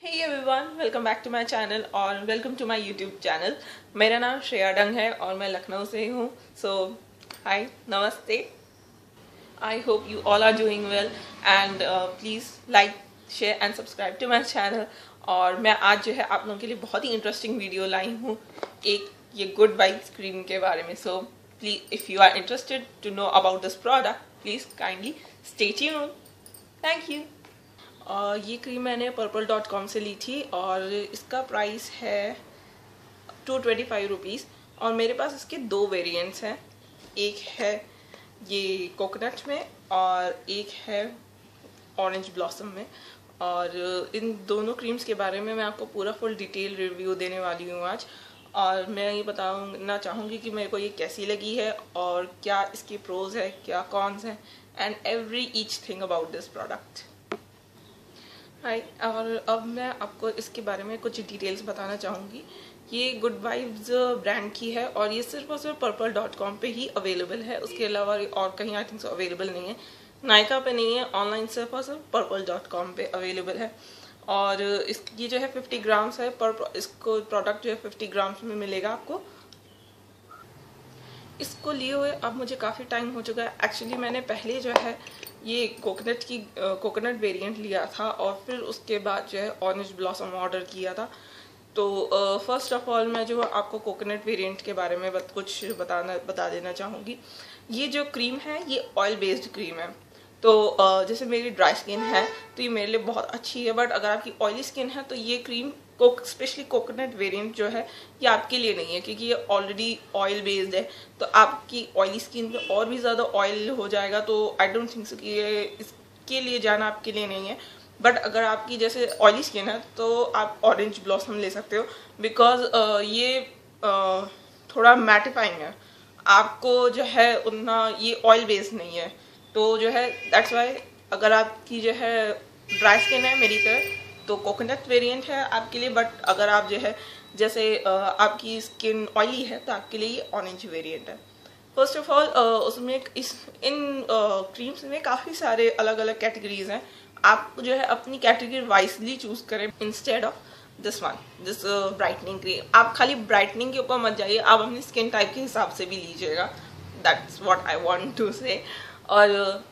Hey everyone, welcome back to my channel और welcome to my YouTube channel। मेरा नाम श्रेया डंग है और मैं लखनऊ से हूँ। So, hi, नमस्ते। I hope you all are doing well and please like, share and subscribe to my channel। और मैं आज जो है आप लोगों के लिए बहुत ही इंटरेस्टिंग वीडियो लाई हूँ एक ये गुड वाइब्स क्रीम के बारे में। So, please if you are interested to know about this product, please kindly stay tuned। Thank you। ये क्रीम मैंने purplle.com से ली थी और इसका प्राइस है 225 रुपीज़ और मेरे पास इसके दो वेरिएंट्स हैं। एक है ये कोकोनट में और एक है ऑरेंज ब्लॉसम में। और इन दोनों क्रीम्स के बारे में मैं आपको पूरा फुल डिटेल रिव्यू देने वाली हूँ आज। और मैं ये बताना चाहूँगी कि मेरे को ये कैसी लगी है और क्या इसके प्रोज है, क्या कॉन्स हैं and every each thing about this product. और अब मैं आपको इसके बारे में कुछ डिटेल्स बताना चाहूँगी। ये गुड वाइब्स ब्रांड की है और ये सिर्फ और सिर्फ purplle.com पे ही अवेलेबल है। उसके अलावा और कहीं आई थिंक सो अवेलेबल नहीं है, नायका पे नहीं है, ऑनलाइन सिर्फ और सिर्फ purplle.com पे अवेलेबल है। और ये जो है 50 ग्राम्स है इसको प्रोडक्ट जो है 50 ग्राम्स में मिलेगा आपको। इसको लिए हुए अब मुझे काफ़ी टाइम हो चुका है। एक्चुअली मैंने पहले जो है ये कोकोनट वेरिएंट लिया था और फिर उसके बाद जो है ऑरेंज ब्लॉसम ऑर्डर किया था। तो फर्स्ट ऑफ ऑल मैं जो आपको कोकोनट वेरिएंट के बारे में कुछ बता देना चाहूँगी। ये जो क्रीम है ये ऑयल बेस्ड क्रीम है। तो जैसे मेरी ड्राई स्किन है तो ये मेरे लिए बहुत अच्छी है, बट अगर आपकी ऑयली स्किन है तो ये क्रीम स्पेशली कोकोनट वेरिएंट जो है ये आपके लिए नहीं है, क्योंकि ये ऑलरेडी ऑयल बेस्ड है। तो आपकी ऑयली स्किन पे और भी ज़्यादा ऑयल हो जाएगा, तो आई डोंट थिंक सो कि ये इसके लिए जाना आपके लिए नहीं है। बट अगर आपकी जैसे ऑयली स्किन है तो आप ऑरेंज ब्लॉसम ले सकते हो, बिकॉज ये थोड़ा मैटिफाइंग है। आपको जो है उतना ये ऑयल बेस्ड नहीं है, तो जो है दैट्स वाई अगर आपकी जो है ड्राई स्किन है मेरी तरह तो कोकोनट वेरिएंट है आपके लिए। बट अगर आप जो है जैसे आपकी स्किन ऑयली है तो आपके लिए ये ऑरेंज वेरिएंट है। फर्स्ट ऑफ ऑल उसमें इन क्रीम्स में काफ़ी सारे अलग अलग कैटेगरीज हैं। आप जो है अपनी कैटेगरी वाइजली चूज करें instead of this brightening cream. आप खाली ब्राइटनिंग के ऊपर मत जाइए, आप अपनी स्किन टाइप के हिसाब से भी लीजिएगा। That's what I want to say. और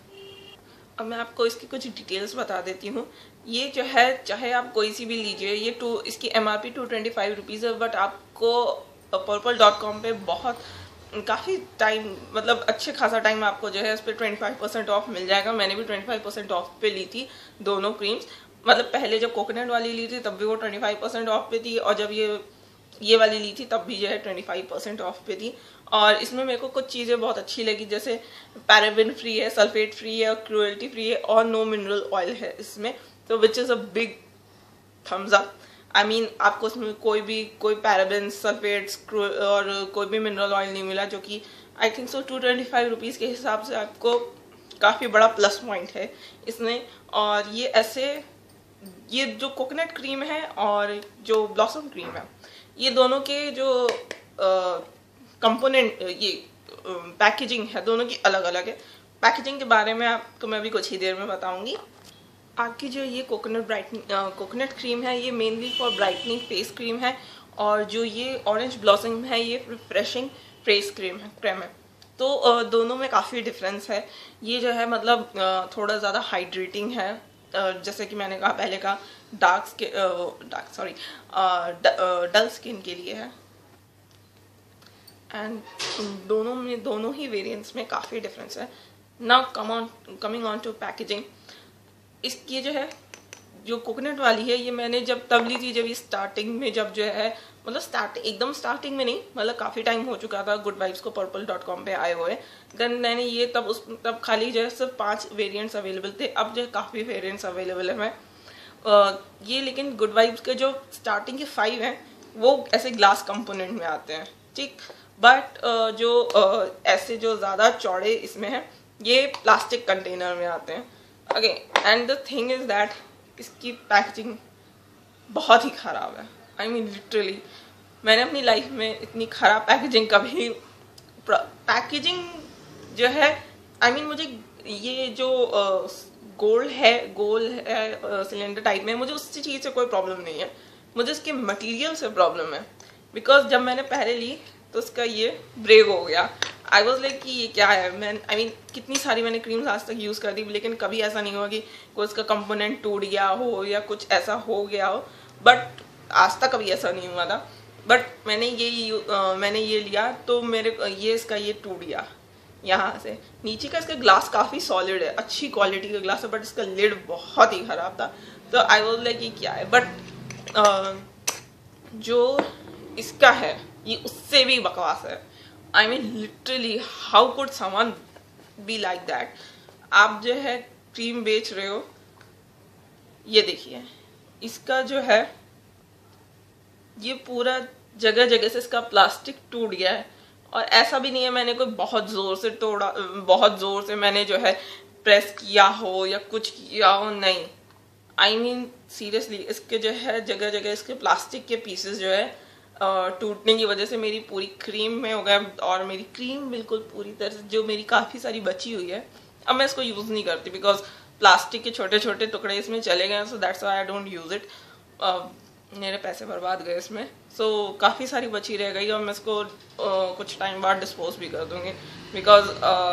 अब मैं आपको इसकी कुछ डिटेल्स बता देती हूँ। ये जो है चाहे आप कोई सी भी लीजिए, ये इसकी MRP 225 रुपीज़ है, बट आपको purplle.com पे काफ़ी टाइम मतलब अच्छे खासा टाइम आपको जो है इस पर 25% ऑफ मिल जाएगा। मैंने भी 25% ऑफ पे ली थी दोनों क्रीम्स। मतलब पहले जब कोकोनट वाली ली थी तब भी वो 25% ऑफ पे थी, और जब ये वाली ली थी तब भी जो है 25% ऑफ पे थी। और इसमें मेरे को कुछ चीज़ें बहुत अच्छी लगी, जैसे पैराबेन फ्री है, सल्फेट फ्री है और क्रुएल्टी फ्री है और नो मिनरल ऑयल है इसमें, तो which is a big thumbs up. I mean आपको इसमें कोई पैराबेन, सल्फेट्स और कोई भी मिनरल ऑयल नहीं मिला, जो कि आई थिंक सो 225 रुपीज़ के हिसाब से आपको काफ़ी बड़ा प्लस पॉइंट है इसमें। और ये जो कोकोनट क्रीम है और जो ब्लॉसम क्रीम है, ये दोनों के जो कंपोनेंट ये पैकेजिंग है दोनों की अलग अलग है। पैकेजिंग के बारे में आपको मैं भी कुछ ही देर में बताऊंगी। आपकी जो ये कोकोनट क्रीम है ये mainly for brightening face cream है, और जो ये ऑरेंज ब्लॉसम है ये रिफ्रेशिंग फेस क्रीम है। तो दोनों में काफ़ी डिफरेंस है। ये जो है मतलब थोड़ा ज़्यादा हाइड्रेटिंग है, जैसे कि मैंने कहा पहले का डल स्किन के लिए है। एंड दोनों ही वेरिएंट्स में काफ़ी डिफरेंस है। Now coming on to packaging. इसकी जो है जो कोकोनट वाली है ये मैंने तब ली थी जब ये स्टार्टिंग में, जब जो है मतलब एकदम स्टार्टिंग में नहीं, मतलब काफ़ी टाइम हो चुका था गुड वाइब्स को purplle.com पे आए हुए। देन मैंने ये तब खाली जो है सिर्फ 5 वेरिएंट्स अवेलेबल थे, अब जो है काफ़ी वेरिएंट्स अवेलेबल है। मैं ये लेकिन गुड वाइब्स के जो स्टार्टिंग के 5 हैं वो ऐसे ग्लास कंपोनेंट में आते हैं, ठीक। बट जो ऐसे जो ज़्यादा चौड़े इसमें हैं ये प्लास्टिक कंटेनर में आते हैं। Again and the thing is that इसकी पैकेजिंग बहुत ही ख़राब है। आई मीन लिटरली मैंने अपनी लाइफ में इतनी ख़राब पैकेजिंग कभी पैकेजिंग जो है आई मीन मुझे ये जो गोल है सिलेंडर टाइप में, मुझे उस चीज़ से कोई प्रॉब्लम नहीं है, मुझे इसके मटेरियल से प्रॉब्लम है। बिकॉज जब मैंने पहले ली तो उसका ये ब्रेक हो गया। आई वॉज लाइक कि ये क्या है। आई मीन कितनी सारी मैंने क्रीम्स आज तक यूज़ कर दी, लेकिन कभी ऐसा नहीं हुआ कि कोई उसका कंपोनेंट टूट गया हो या कुछ ऐसा हो गया हो, बट आज तक कभी ऐसा नहीं हुआ था। बट मैंने ये लिया तो मेरे ये इसका ये टूट गया यहाँ से। नीचे का इसका ग्लास काफ़ी सॉलिड है, अच्छी क्वालिटी का ग्लास है, बट इसका लिड बहुत ही ख़राब था। तो आई वॉज लाइक ये क्या है। बट जो इसका है ये उससे भी बकवास है। I mean literally how could someone be like that. आप जो है क्रीम बेच रहे हो, ये देखिए इसका जो है ये पूरा जगह जगह से इसका प्लास्टिक टूट गया है। और ऐसा भी नहीं है मैंने कोई बहुत ज़ोर से तोड़ा, बहुत ज़ोर से मैंने जो है प्रेस किया हो या कुछ किया हो, नहीं। आई मीन सीरियसली इसके जो है जगह जगह इसके प्लास्टिक के पीसेस जो है टूटने की वजह से मेरी पूरी क्रीम में हो गया। और मेरी क्रीम बिल्कुल पूरी तरह से जो मेरी काफ़ी सारी बची हुई है, अब मैं इसको यूज़ नहीं करती बिकॉज प्लास्टिक के छोटे छोटे टुकड़े इसमें चले गए। So that's why I don't use it. मेरे पैसे बर्बाद गए इसमें। सो काफ़ी सारी बची रह गई और मैं इसको कुछ टाइम बाद डिस्पोज भी कर दूँगी बिकॉज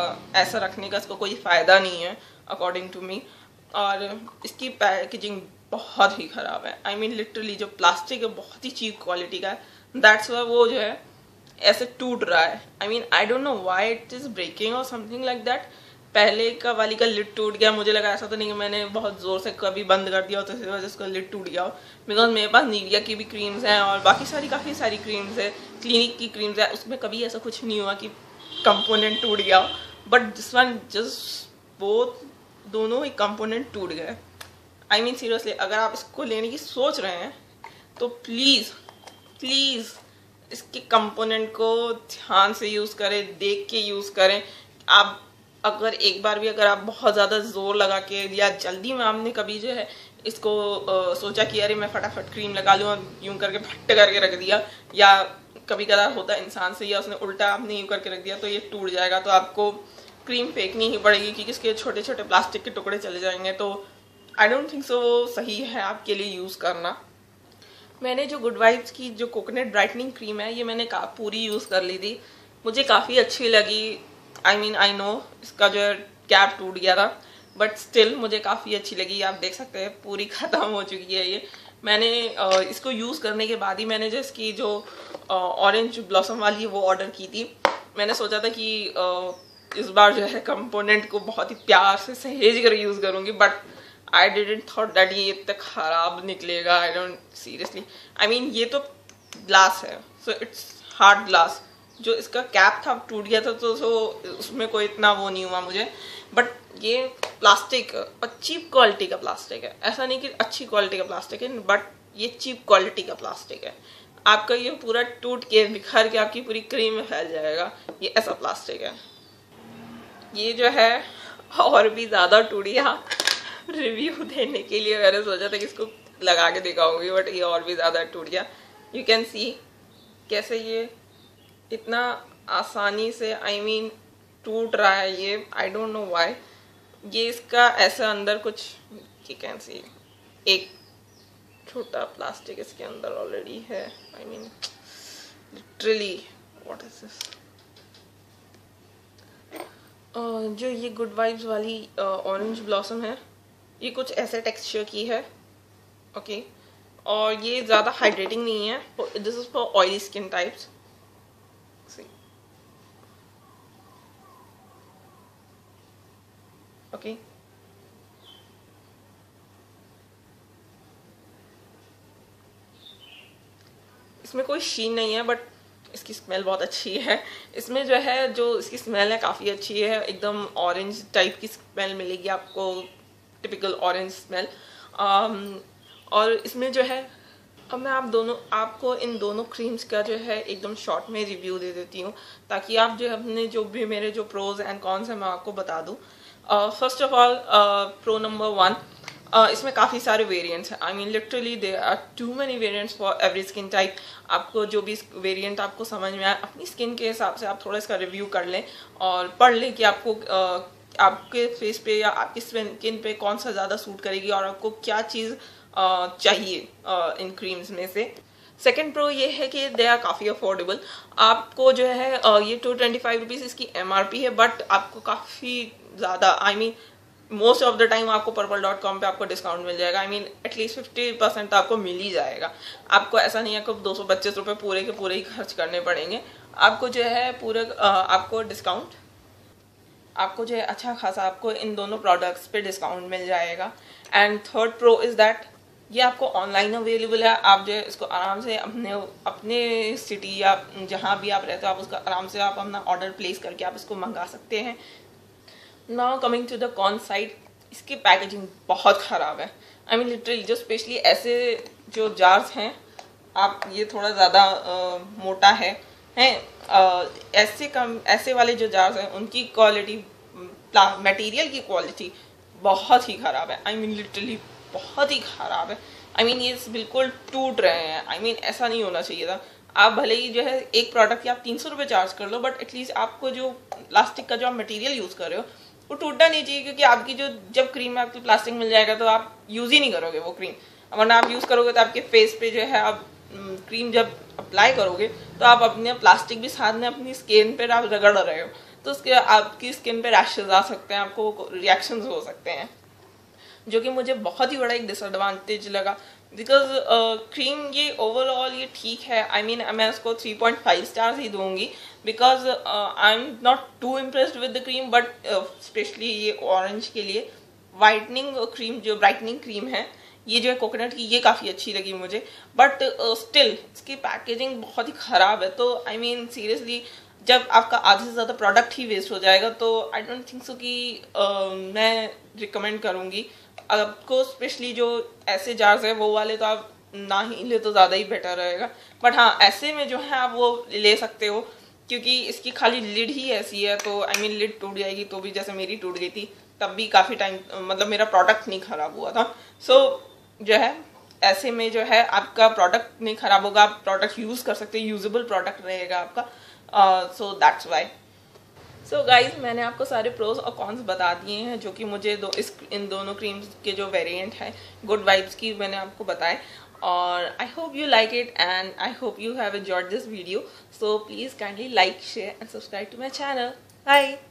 ऐसा रखने का इसको कोई फ़ायदा नहीं है अकॉर्डिंग टू मी। और इसकी पैकेजिंग बहुत ही ख़राब है। आई मीन लिटरली जो प्लास्टिक है बहुत ही चीप क्वालिटी का है, दैट्स वाई वो जो है ऐसे टूट रहा है। I mean I don't know why it is breaking और समथिंग लाइक दैट। पहले का वाली का लिड टूट गया, मुझे लगा ऐसा तो नहीं कि मैंने बहुत ज़ोर से कभी बंद कर दिया हो तो इस वजह से उसका लिड टूट गया हो। बिकॉज मेरे पास नीविया की भी क्रीम्स हैं और बाकी सारी काफ़ी सारी क्रीम्स है, क्लिनिक की क्रीम्स है, उसमें कभी ऐसा कुछ नहीं हुआ कि कंपोनेंट टूट गया हो। But this one just both दोनों ही कंपोनेंट टूट गए। आई मीन सीरियसली अगर आप इसको लेने की सोच रहे हैं तो प्लीज़ प्लीज़ इसके कंपोनेंट को ध्यान से यूज़ करें, देख के यूज़ करें। आप अगर एक बार भी अगर आप बहुत ज़्यादा ज़ोर लगा के या जल्दी में आपने कभी जो है इसको सोचा कि अरे मैं फटाफट क्रीम लगा लूँ और यूँ करके फट करके रख दिया, या कभी कदा होता है इंसान से, या उसने उल्टा आपने यूँ करके रख दिया तो ये टूट जाएगा, तो आपको क्रीम फेंकनी ही पड़ेगी क्योंकि इसके छोटे छोटे प्लास्टिक के टुकड़े चले जाएंगे। तो आई डोंट थिंक सो वो सही है आपके लिए यूज़ करना। मैंने जो गुड वाइब्स की जो कोकोनट ब्राइटनिंग क्रीम है ये मैंने पूरी यूज़ कर ली थी, मुझे काफ़ी अच्छी लगी। आई मीन आई नो इसका जो है कैप टूट गया था बट स्टिल मुझे काफ़ी अच्छी लगी। आप देख सकते हैं पूरी ख़त्म हो चुकी है ये। मैंने इसको यूज़ करने के बाद ही मैंने जो इसकी जो ऑरेंज ब्लॉसम वाली वो ऑर्डर की थी। मैंने सोचा था कि इस बार जो है कंपोनेंट को बहुत ही प्यार से सहेज कर यूज़ करूँगी, but I didn't thought that ये इतना ख़राब निकलेगा। I don't seriously I mean ये तो ग्लास है, सो इट्स हार्ड ग्लास। जो इसका कैप था टूट गया था तो उसमें कोई इतना वो नहीं हुआ मुझे, बट ये प्लास्टिक और चीप क्वालिटी का प्लास्टिक है। ऐसा नहीं कि अच्छी क्वालिटी का प्लास्टिक है, बट ये चीप क्वालिटी का प्लास्टिक है। आपका ये पूरा टूट के बिखर के आपकी पूरी क्रीम में फैल जाएगा, ये ऐसा प्लास्टिक है। ये जो है और भी ज़्यादा टूट गया। रिव्यू देने के लिए मैंने सोचा था कि इसको लगा के दिखाऊंगी, बट ये और भी ज़्यादा टूट गया। यू कैन सी कैसे ये इतना आसानी से आई मीन टूट रहा है ये। I don't know why. ये इसका ऐसे अंदर कुछ यू कैन सी एक छोटा प्लास्टिक इसके अंदर ऑलरेडी है। I mean literally what is this. जो ये गुड वाइब्स वाली ऑरेंज ब्लॉसम है ये कुछ ऐसे टेक्सचर की है, ओके। और ये ज़्यादा हाइड्रेटिंग नहीं है, this is for oily skin types. Okay इसमें कोई शीन नहीं है, बट इसकी स्मेल बहुत अच्छी है। इसमें जो है जो इसकी स्मेल है काफ़ी अच्छी है, एकदम ऑरेंज टाइप की स्मेल मिलेगी आपको, टिपिकल ऑरेंज स्मेल। और इसमें जो है अब मैं आपको इन दोनों क्रीम्स का जो है एकदम शॉर्ट में रिव्यू दे देती हूँ ताकि आप जो है अपने जो भी मेरे जो प्रोज एंड कॉन्स हैं मैं आपको बता दूँ। First of all pro number 1, इसमें काफ़ी सारे वेरिएंट्स हैं। I mean literally there are too many variants for every skin type. आपको जो भी वेरिएंट आपको समझ में आए अपनी स्किन के हिसाब से आप थोड़ा इसका रिव्यू कर लें और पढ़ लें कि आपको आपके फेस पे या आपकी स्किन पे कौन सा ज़्यादा सूट करेगी और आपको क्या चीज़ चाहिए इन क्रीम्स में से। सेकेंड प्रो ये है कि दे आर काफ़ी अफोर्डेबल। आपको जो है ये 225 रुपीज़ इसकी MRP है, बट आपको काफ़ी ज़्यादा मोस्ट ऑफ द टाइम आपको purplle.com पे आपको डिस्काउंट मिल जाएगा। एटलीस्ट 50% तो आपको मिल ही जाएगा। आपको ऐसा नहीं है कि 225 रुपये पूरे के पूरे ही खर्च करने पड़ेंगे। आपको जो है पूरे आपको डिस्काउंट, आपको जो है अच्छा खासा आपको इन दोनों प्रोडक्ट्स पे डिस्काउंट मिल जाएगा। And third pro is that ये आपको ऑनलाइन अवेलेबल है। आप जो है इसको आराम से अपने सिटी या जहाँ भी आप रहते हो आप उसका आराम से आप अपना ऑर्डर प्लेस करके आप इसको मंगा सकते हैं। Now coming to the con side, इसकी पैकेजिंग बहुत ख़राब है। लिटरली जो स्पेशली ऐसे जो जार्स हैं, आप ये थोड़ा ज़्यादा मोटा है ऐसे वाले जो जार्स हैं उनकी क्वालिटी, मटेरियल की क्वालिटी बहुत ही ख़राब है। लिटरली बहुत ही ख़राब है। ये बिल्कुल टूट रहे हैं। ऐसा नहीं होना चाहिए था। आप भले ही जो है एक प्रोडक्ट की आप 300 रुपये चार्ज कर लो, बट एटलीस्ट आपको जो प्लास्टिक का जो आप मटेरियल यूज़ कर रहे हो वो टूटना नहीं चाहिए, क्योंकि आपकी जब क्रीम में आपकी प्लास्टिक मिल जाएगा तो आप यूज़ ही नहीं करोगे वो क्रीम। वरना आप यूज़ करोगे तो आपके फेस पे जो है आप क्रीम जब अप्लाई करोगे तो आप अपने प्लास्टिक भी साथ में अपनी स्किन पे आप रगड़ रहे हो, तो उसके आपकी स्किन पे रैशेज आ सकते हैं, आपको रिएक्शंस हो सकते हैं, जो कि मुझे बहुत ही बड़ा एक डिसएडवांटेज लगा। बिकॉज क्रीम ये ओवरऑल ये ठीक है। मैं उसको 3.5 स्टार्स ही दूंगी, because I am not too impressed with the cream, but specially ये ऑरेंज के लिए वाइटनिंग क्रीम, जो ब्राइटनिंग क्रीम है ये जो है कोकोनट की, ये काफ़ी अच्छी लगी मुझे। बट स्टिल इसकी पैकेजिंग बहुत ही ख़राब है। तो सीरियसली जब आपका आधे से ज़्यादा प्रोडक्ट ही वेस्ट हो जाएगा तो आई डोंट थिंक सो कि मैं रिकमेंड करूँगी आपको। स्पेशली जो ऐसे जार्स है वो वाले तो आप ना ही ले तो ज़्यादा ही बेटर रहेगा। बट हाँ, ऐसे में जो है आप वो ले सकते हो, क्योंकि इसकी खाली लिड ही ऐसी है। तो लिड टूट जाएगी तो भी, जैसे मेरी टूट गई थी तब भी काफ़ी टाइम, मतलब मेरा प्रोडक्ट नहीं ख़राब हुआ था। सो जो है ऐसे में जो है आपका प्रोडक्ट नहीं ख़राब होगा, आप प्रोडक्ट यूज़ कर सकते हैं, यूजेबल प्रोडक्ट रहेगा आपका। So that's why. So guys, मैंने आपको सारे प्रोज और कॉन्स बता दिए हैं, जो कि मुझे इन दोनों क्रीम्स के जो वेरिएंट हैं गुड वाइब्स की मैंने आपको बताए। और I hope you like it and I hope you have enjoyed this video. So please kindly like, share and subscribe to my channel. Bye.